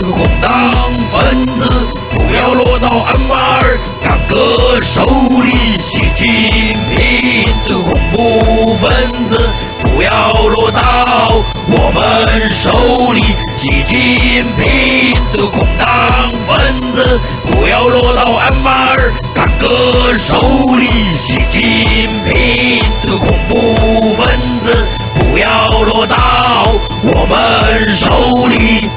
空党分子，不要落到安马尔坦克手里。习近平这个恐怖分子，不要落到我们手里。习近平这个空党分子，不要落到安马尔坦克手里。习近平这个恐怖分子，不要落到我们手里。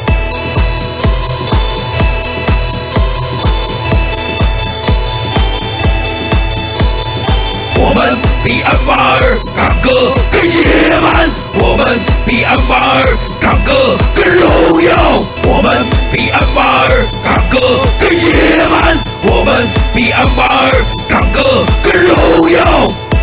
我们比安马尔坦克更野蛮，我们比安马尔坦克更荣耀，我们比安马尔坦克更野蛮，我们比安马尔坦克更荣耀。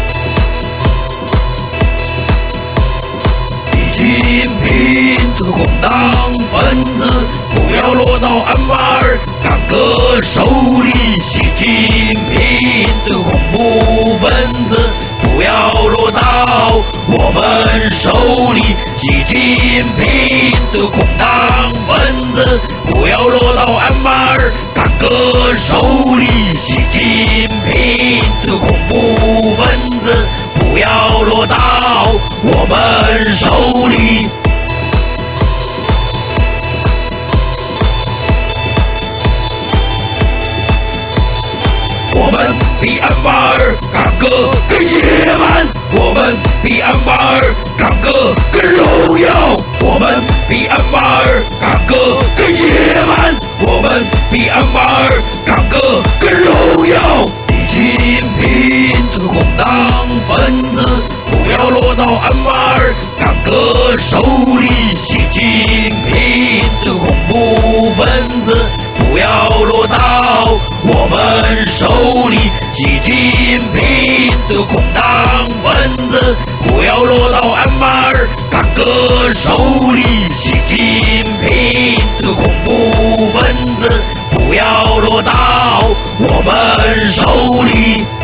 习近平这个空党分子，不要落到安马尔坦克手里。习近平这个恐怖分子，不要落到我们手里。习近平这个空党分子，不要落到安马尔坦克手里。习近平这个恐怖分子，不要落到我们手里。我们比安马尔坦克更野蛮，我们比安马尔坦克更荣耀，我们比安马尔坦克更野蛮，我们比安马尔坦克更荣耀。习近平这个空党分子，不要落到安马尔坦克手里。习近平这个恐怖分子，不要落到我们手里。习近平这个空党分子，不要落到安马尔坦克手里。习近平这个恐怖分子，不要落到我们手里。